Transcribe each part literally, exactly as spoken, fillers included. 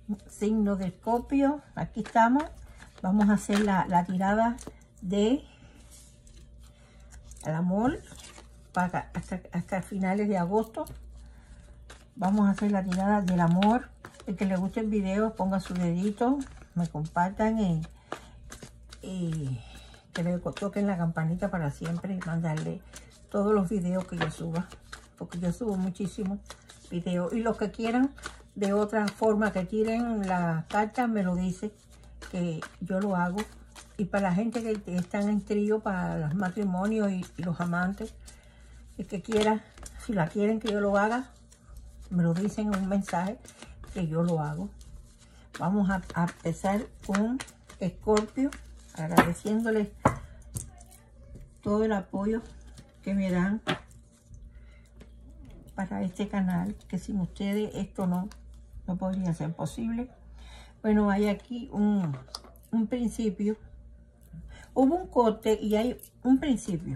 signo de Escorpio, aquí estamos. Vamos a hacer la, la tirada de el amor para hasta, hasta finales de agosto. Vamos a hacer la tirada del amor. El que le guste el video, ponga su dedito, me compartan y, y que le toquen la campanita para siempre y mandarle todos los videos que yo suba, porque yo subo muchísimos videos. Y los que quieran de otra forma que tiren la carta, me lo dice, que yo lo hago. Y para la gente que están en trío, para los matrimonios y, y los amantes, el que quiera, si la quieren que yo lo haga, me lo dicen en un mensaje que yo lo hago. Vamos a, a empezar con Escorpio, agradeciéndoles todo el apoyo que me dan para este canal, que sin ustedes esto no, no podría ser posible. Bueno, hay aquí un, un principio, hubo un corte y hay un principio.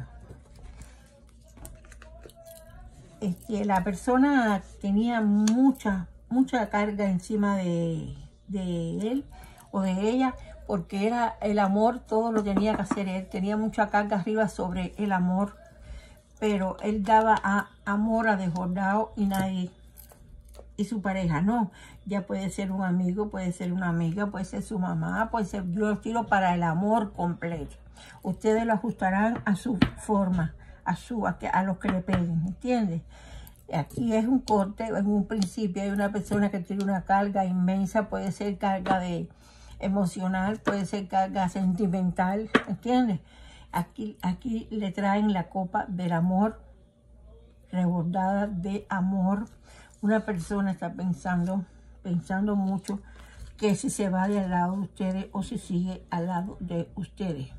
Este, la persona tenía mucha, mucha carga encima de, de él o de ella, porque era el amor, todo lo tenía que hacer él, tenía mucha carga arriba sobre el amor, pero él daba a, amor a desbordado y nadie, y su pareja no. Ya puede ser un amigo, puede ser una amiga, puede ser su mamá, puede ser, yo lo tiro para el amor completo. Ustedes lo ajustarán a su forma, a su a, que, a los que le peguen, ¿entiendes? Aquí es un corte, en un principio hay una persona que tiene una carga inmensa, puede ser carga de emocional, puede ser carga sentimental, ¿entiendes? Aquí, aquí le traen la copa del amor, rebordada de amor. Una persona está pensando, pensando mucho que si se va de al lado de ustedes o si sigue al lado de ustedes.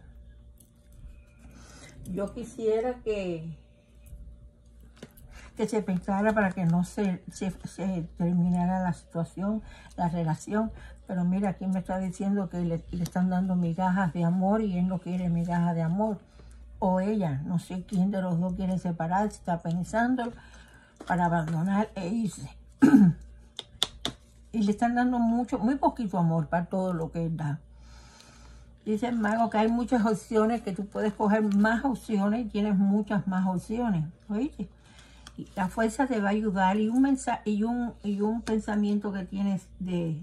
Yo quisiera que, que se pensara para que no se, se, se terminara la situación, la relación. Pero mira, aquí me está diciendo que le, le están dando migajas de amor y él no quiere migajas de amor. O ella, no sé quién de los dos quiere separarse, está pensando para abandonar e irse. Y le están dando mucho, muy poquito amor para todo lo que él da. Dice el mago que hay muchas opciones, que tú puedes coger más opciones y tienes muchas más opciones. ¿Oíste? Y la fuerza te va a ayudar y un mensaje y un, y un pensamiento que tienes de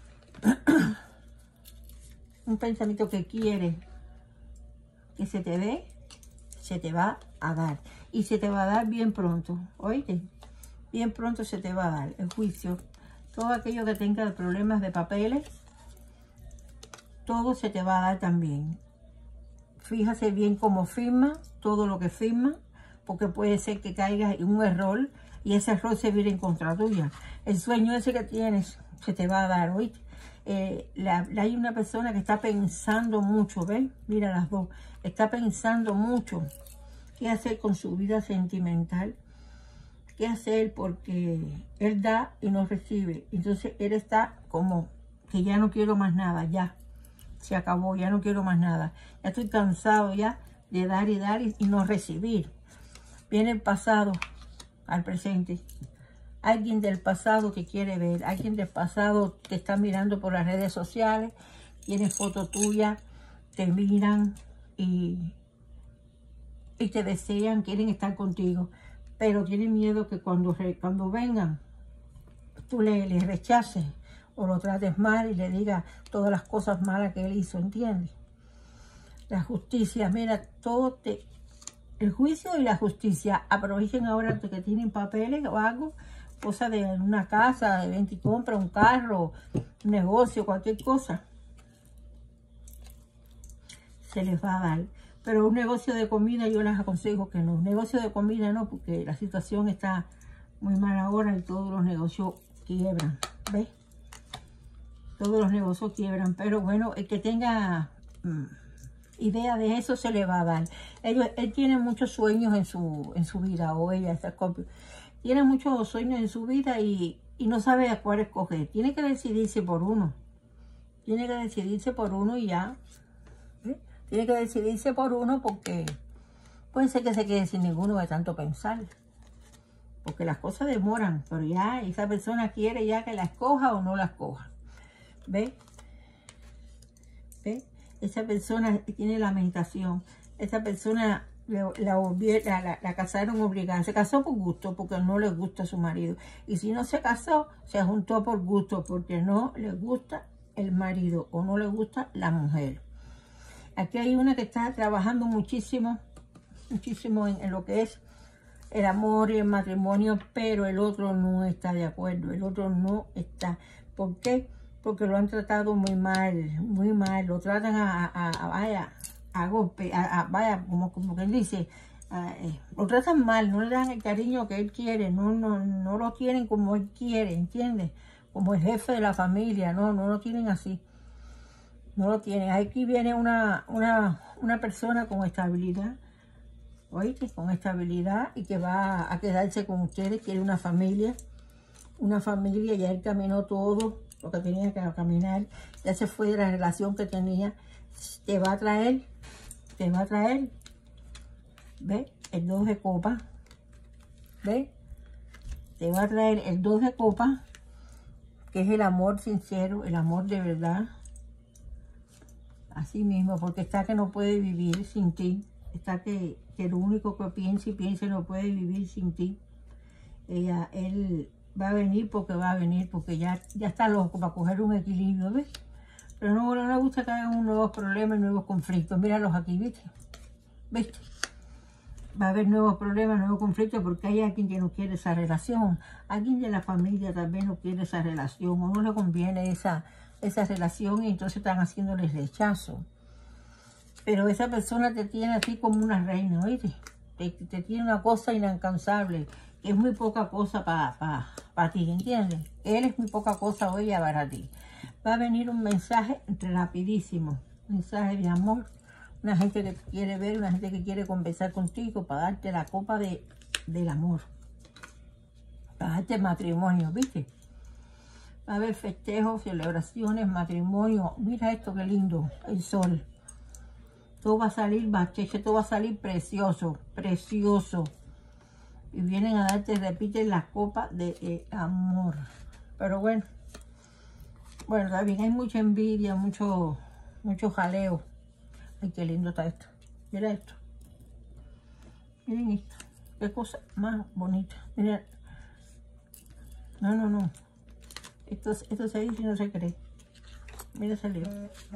un pensamiento que quieres que se te dé, se te va a dar. Y se te va a dar bien pronto. ¿Oíste? Bien pronto se te va a dar el juicio. Todo aquello que tenga problemas de papeles, todo se te va a dar también. Fíjate bien cómo firma, todo lo que firma, porque puede ser que caiga en un error y ese error se vire en contra tuya. El sueño ese que tienes se te va a dar, ¿oíste? Eh, la, la, hay una persona que está pensando mucho, ¿ves? Mira las dos. Está pensando mucho qué hacer con su vida sentimental. Qué hacer porque él da y no recibe. Entonces él está como que ya no quiero más nada, ya. Se acabó, ya no quiero más nada. Ya estoy cansado ya de dar y dar y, y no recibir. Viene el pasado al presente. Alguien del pasado que quiere ver. Alguien del pasado que está mirando por las redes sociales. Tiene foto tuya. Te miran y, y te desean. Quieren estar contigo. Pero tienen miedo que cuando, cuando vengan, tú le, le rechaces. O lo trates mal y le digas todas las cosas malas que él hizo, ¿entiendes? La justicia, mira, todo te... El juicio y la justicia, aprovechen ahora que tienen papeles o algo, cosa de una casa, de venta y compra, un carro, un negocio, cualquier cosa. Se les va a dar. Pero un negocio de comida yo les aconsejo que no. Un negocio de comida no, porque la situación está muy mal ahora y todos los negocios quiebran, ¿ves? Todos los negocios quiebran, pero bueno, el que tenga mmm, idea de eso se le va a dar. Ellos, él tiene muchos sueños en su, en su vida, o ella, esta Escorpio. Tiene muchos sueños en su vida y, y no sabe a cuál escoger. Tiene que decidirse por uno. Tiene que decidirse por uno y ya. ¿Sí? Tiene que decidirse por uno porque puede ser que se quede sin ninguno de tanto pensar. Porque las cosas demoran, pero ya esa persona quiere ya que la escoja o no la escoja. ¿Ve? ¿Ve? Esa persona tiene lamentación. Esa persona la, la, la, la, la casaron obligada. Se casó por gusto, porque no le gusta a su marido. Y si no se casó, se juntó por gusto, porque no le gusta el marido o no le gusta la mujer. Aquí hay una que está trabajando muchísimo, muchísimo en, en lo que es el amor y el matrimonio, pero el otro no está de acuerdo. El otro no está. ¿Por qué? Porque lo han tratado muy mal, muy mal. Lo tratan a, a, a vaya, a golpe, a, a, vaya, como, como que él dice, a, eh, lo tratan mal, no le dan el cariño que él quiere, no, no, no lo quieren como él quiere, ¿entiendes? Como el jefe de la familia, no, no lo tienen así. No lo tienen. Aquí viene una, una, una persona con estabilidad, oíste, con estabilidad y que va a quedarse con ustedes, quiere una familia, una familia, ya él caminó todo lo que tenía que caminar, ya se fue de la relación que tenía, te va a traer, te va a traer, ¿ves? El dos de copa, ¿ves? Te va a traer el dos de copa, que es el amor sincero, el amor de verdad. Así mismo, porque está que no puede vivir sin ti. Está que, que lo único que piensa y piensa no puede vivir sin ti. Ella, él va a venir porque va a venir, porque ya, ya está loco para coger un equilibrio, ¿ves? Pero no, no le gusta que hagan un nuevos problemas, nuevos conflictos. Míralos aquí, ¿viste? ¿Viste? Va a haber nuevos problemas, nuevos conflictos, porque hay alguien que no quiere esa relación. Alguien de la familia también no quiere esa relación, o no le conviene esa... esa relación y entonces están haciéndoles rechazo. Pero esa persona te tiene así como una reina, ¿oíste? Te, te tiene una cosa inalcanzable, que es muy poca cosa para pa, pa ti, ¿entiendes? Él es muy poca cosa, o ella para ti. Va a venir un mensaje rapidísimo, un mensaje de amor, una gente que te quiere ver, una gente que quiere conversar contigo para darte la copa de, del amor, para darte matrimonio, ¿viste? Va a haber festejos, celebraciones, matrimonio. Mira esto, qué lindo, el sol. Todo va a salir bacheche, todo va a salir precioso, precioso. Y vienen a darte, repiten la copa de eh, amor. Pero bueno, bueno, también hay mucha envidia, mucho, mucho jaleo. Ay, qué lindo está esto. Mira esto. Miren esto. Qué cosa más bonita. Mira. No, no, no. Esto, esto se dice y no se cree. Mira, salió.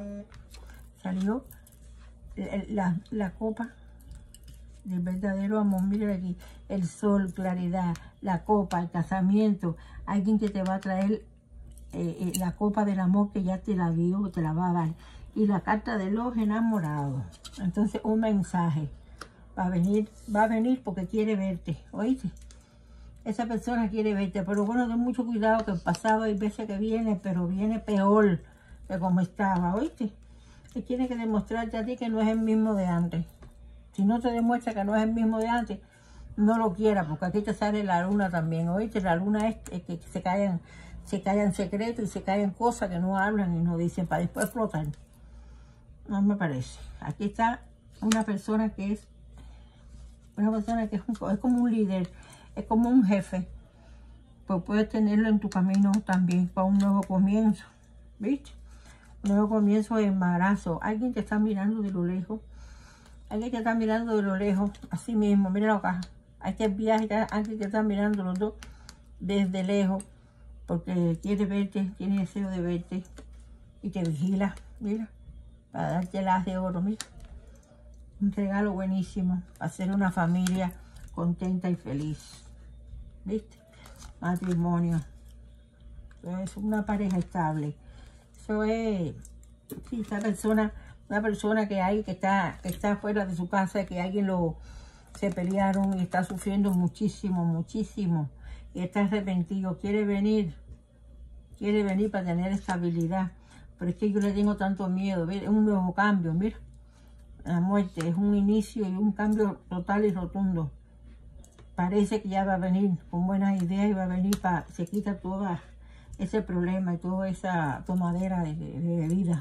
Salió la, la, la copa del verdadero amor. Mira aquí. El sol, claridad, la copa, el casamiento. Alguien que te va a traer eh, eh, la copa del amor que ya te la dio, te la va a dar. Y la carta de los enamorados. Entonces, un mensaje. Va a venir, va a venir porque quiere verte. ¿Oíste? Esa persona quiere verte, pero bueno, ten mucho cuidado que el pasado hay veces que viene, pero viene peor de como estaba, ¿oíste? Y tiene que demostrarte a ti que no es el mismo de antes. Si no te demuestra que no es el mismo de antes, no lo quieras, porque aquí te sale la luna también, ¿oíste? La luna es, es que se callan, se callan secretos y se callan cosas que no hablan y no dicen para después explotar. No me parece. Aquí está una persona que es, una persona que es, un, es como un líder. Es como un jefe, pues puedes tenerlo en tu camino también para un nuevo comienzo, ¿viste? Un nuevo comienzo de embarazo. Alguien te está mirando de lo lejos, alguien te está mirando de lo lejos, así mismo, míralo acá. Hay que viaje, alguien te está mirando los dos desde lejos, porque quiere verte, tiene deseo de verte y te vigila, mira, para darte las de oro, mira. Un regalo buenísimo, hacer una familia contenta y feliz. ¿Viste? Matrimonio. Eso es una pareja estable. Eso es, sí, esta persona, una persona que hay que está, que está fuera de su casa, que alguien lo se pelearon y está sufriendo muchísimo, muchísimo. Y está arrepentido, quiere venir, quiere venir para tener estabilidad. Pero es que yo le tengo tanto miedo, ¿ves? Es un nuevo cambio, mira. La muerte es un inicio y un cambio total y rotundo. Parece que ya va a venir con buenas ideas y va a venir para, se quita todo ese problema y toda esa tomadera de, de, de vida.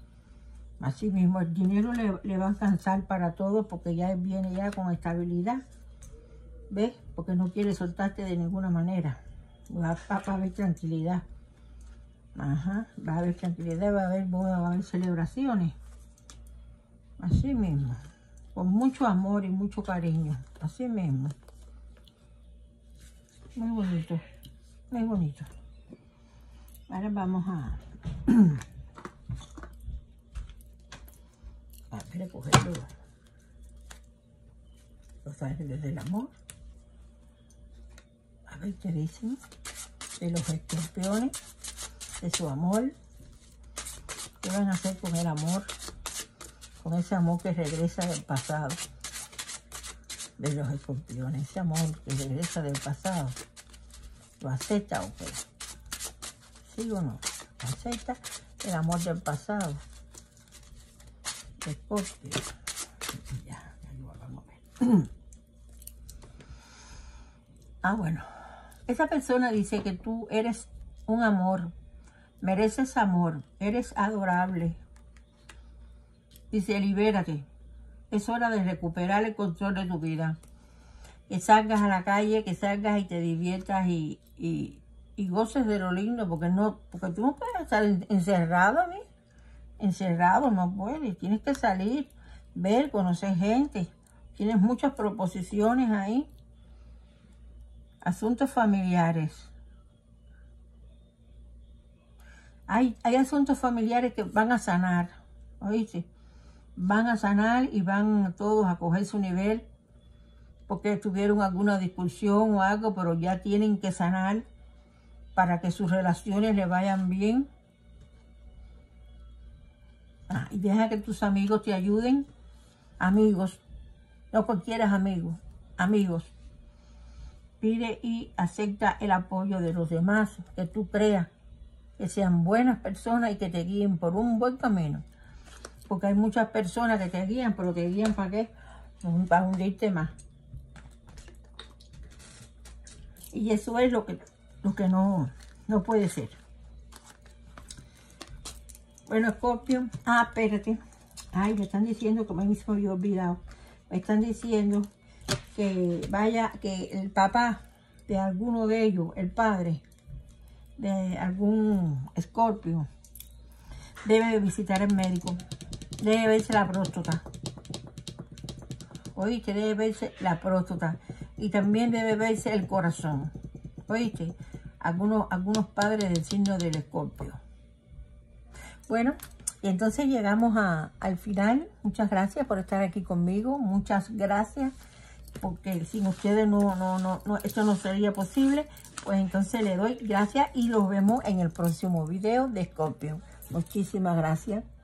Así mismo, el dinero le, le va a alcanzar para todo porque ya viene ya con estabilidad. ¿Ves? Porque no quiere soltarte de ninguna manera. Va a haber tranquilidad. Ajá, va a haber tranquilidad, va a haber boda, va a haber celebraciones. Así mismo. Con mucho amor y mucho cariño. Así mismo. Muy bonito. Muy bonito. Ahora vamos a... a recoger los, los ángeles del amor. A ver qué dicen de los escorpiones, de su amor. ¿Qué van a hacer con el amor? Con ese amor que regresa del pasado. De los escorpiones, ese amor que regresa del pasado. ¿Lo acepta o qué? ¿Sí o no? ¿Lo acepta el amor del pasado? De Escorpio. Ya, ya lo vamos a ver. Ah, bueno. Esa persona dice que tú eres un amor. Mereces amor. Eres adorable. Dice, libérate. Es hora de recuperar el control de tu vida. Que salgas a la calle, que salgas y te diviertas y, y, y goces de lo lindo, porque no, porque tú no puedes estar encerrado, ¿ves? Encerrado, no puedes. Tienes que salir, ver, conocer gente. Tienes muchas proposiciones ahí. Asuntos familiares. Hay, hay asuntos familiares que van a sanar, ¿oíste? Van a sanar y van todos a coger su nivel porque tuvieron alguna discusión o algo, pero ya tienen que sanar para que sus relaciones le vayan bien. Ah, y deja que tus amigos te ayuden. Amigos, no cualquiera amigos, amigos. Pide y acepta el apoyo de los demás, que tú creas que sean buenas personas y que te guíen por un buen camino. Porque hay muchas personas que te guían, pero te guían ¿para qué? Para hundirte más. Y eso es lo que, lo que no, no puede ser. Bueno, Escorpio. Ah, espérate. Ay, me están diciendo, como a mí se me había olvidado. Me están diciendo que vaya, que el papá de alguno de ellos, el padre de algún Escorpio, debe visitar el médico. Debe verse la próstata. ¿Oíste? Debe verse la próstata. Y también debe verse el corazón. ¿Oíste? Algunos, algunos padres del signo del Escorpio. Bueno, y entonces llegamos a, al final. Muchas gracias por estar aquí conmigo. Muchas gracias. Porque sin ustedes no, no, no, no, esto no sería posible. Pues entonces le doy gracias y los vemos en el próximo video de Escorpio. Muchísimas gracias.